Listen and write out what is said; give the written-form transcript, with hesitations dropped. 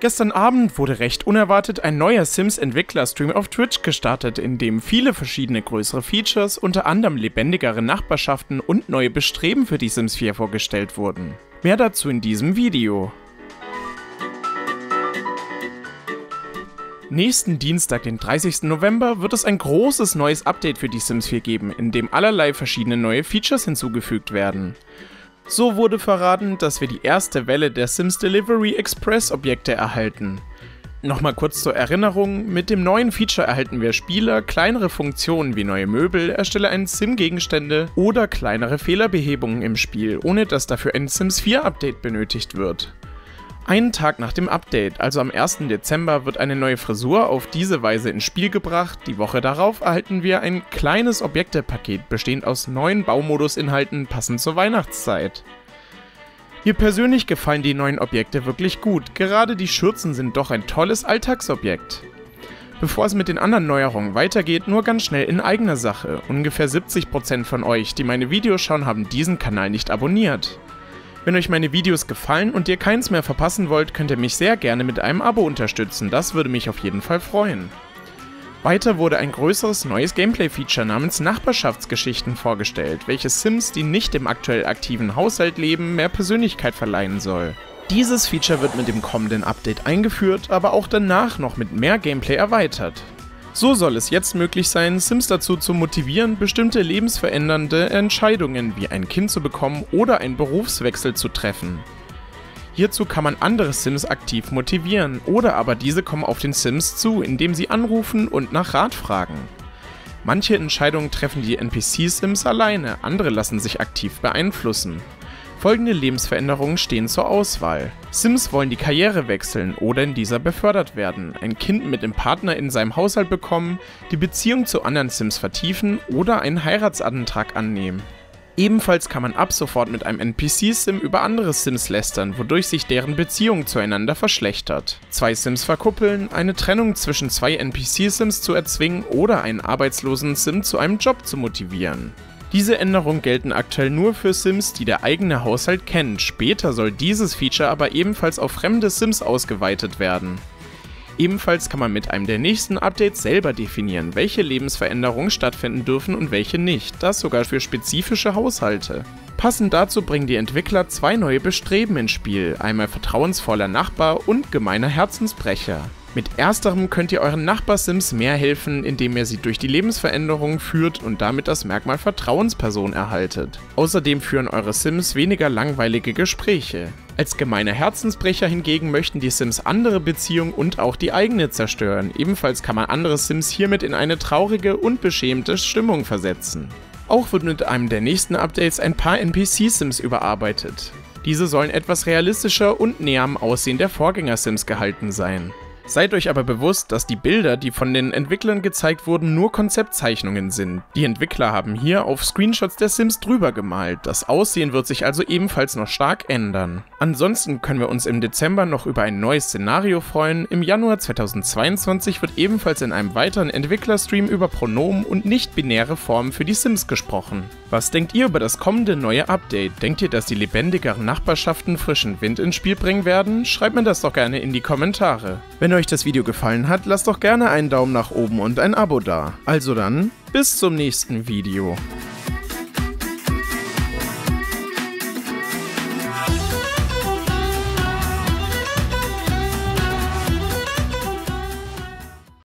Gestern Abend wurde recht unerwartet ein neuer Sims-Entwickler-Stream auf Twitch gestartet, in dem viele verschiedene größere Features, unter anderem lebendigere Nachbarschaften und neue Bestreben für die Sims 4 vorgestellt wurden. Mehr dazu in diesem Video. Nächsten Dienstag, den 30. November, wird es ein großes neues Update für die Sims 4 geben, in dem allerlei verschiedene neue Features hinzugefügt werden. So wurde verraten, dass wir die erste Welle der Sims Delivery Express Objekte erhalten. Nochmal kurz zur Erinnerung, mit dem neuen Feature erhalten wir Spieler kleinere Funktionen wie neue Möbel, erstelle einen Sim-Gegenstände oder kleinere Fehlerbehebungen im Spiel, ohne dass dafür ein Sims 4 Update benötigt wird. Einen Tag nach dem Update, also am 1. Dezember, wird eine neue Frisur auf diese Weise ins Spiel gebracht. Die Woche darauf erhalten wir ein kleines Objektepaket, bestehend aus 9 Baumodus-Inhalten, passend zur Weihnachtszeit. Mir persönlich gefallen die neuen Objekte wirklich gut, gerade die Schürzen sind doch ein tolles Alltagsobjekt. Bevor es mit den anderen Neuerungen weitergeht, nur ganz schnell in eigener Sache. Ungefähr 70% von euch, die meine Videos schauen, haben diesen Kanal nicht abonniert. Wenn euch meine Videos gefallen und ihr keins mehr verpassen wollt, könnt ihr mich sehr gerne mit einem Abo unterstützen, das würde mich auf jeden Fall freuen. Weiter wurde ein größeres neues Gameplay-Feature namens Nachbarschaftsgeschichten vorgestellt, welches Sims, die nicht im aktuell aktiven Haushalt leben, mehr Persönlichkeit verleihen soll. Dieses Feature wird mit dem kommenden Update eingeführt, aber auch danach noch mit mehr Gameplay erweitert. So soll es jetzt möglich sein, Sims dazu zu motivieren, bestimmte lebensverändernde Entscheidungen wie ein Kind zu bekommen oder einen Berufswechsel zu treffen. Hierzu kann man andere Sims aktiv motivieren oder aber diese kommen auf den Sims zu, indem sie anrufen und nach Rat fragen. Manche Entscheidungen treffen die NPC-Sims alleine, andere lassen sich aktiv beeinflussen. Folgende Lebensveränderungen stehen zur Auswahl. Sims wollen die Karriere wechseln oder in dieser befördert werden, ein Kind mit dem Partner in seinem Haushalt bekommen, die Beziehung zu anderen Sims vertiefen oder einen Heiratsantrag annehmen. Ebenfalls kann man ab sofort mit einem NPC-Sim über andere Sims lästern, wodurch sich deren Beziehung zueinander verschlechtert. 2 Sims verkuppeln, eine Trennung zwischen 2 NPC-Sims zu erzwingen oder einen arbeitslosen Sim zu einem Job zu motivieren. Diese Änderungen gelten aktuell nur für Sims, die der eigene Haushalt kennt, später soll dieses Feature aber ebenfalls auf fremde Sims ausgeweitet werden. Ebenfalls kann man mit einem der nächsten Updates selber definieren, welche Lebensveränderungen stattfinden dürfen und welche nicht, das sogar für spezifische Haushalte. Passend dazu bringen die Entwickler 2 neue Bestreben ins Spiel, einmal vertrauensvoller Nachbar und gemeiner Herzensbrecher. Mit ersterem könnt ihr euren Nachbarsims mehr helfen, indem ihr sie durch die Lebensveränderungen führt und damit das Merkmal Vertrauensperson erhaltet. Außerdem führen eure Sims weniger langweilige Gespräche. Als gemeiner Herzensbrecher hingegen möchten die Sims andere Beziehungen und auch die eigene zerstören. Ebenfalls kann man andere Sims hiermit in eine traurige und beschämte Stimmung versetzen. Auch wird mit einem der nächsten Updates ein paar NPC-Sims überarbeitet. Diese sollen etwas realistischer und näher am Aussehen der Vorgänger-Sims gehalten sein. Seid euch aber bewusst, dass die Bilder, die von den Entwicklern gezeigt wurden, nur Konzeptzeichnungen sind. Die Entwickler haben hier auf Screenshots der Sims drüber gemalt, das Aussehen wird sich also ebenfalls noch stark ändern. Ansonsten können wir uns im Dezember noch über ein neues Szenario freuen, im Januar 2022 wird ebenfalls in einem weiteren Entwicklerstream über Pronomen und nicht-binäre Formen für die Sims gesprochen. Was denkt ihr über das kommende neue Update? Denkt ihr, dass die lebendigeren Nachbarschaften frischen Wind ins Spiel bringen werden? Schreibt mir das doch gerne in die Kommentare. Wenn euch das Video gefallen hat, lasst doch gerne einen Daumen nach oben und ein Abo da. Also dann, bis zum nächsten Video.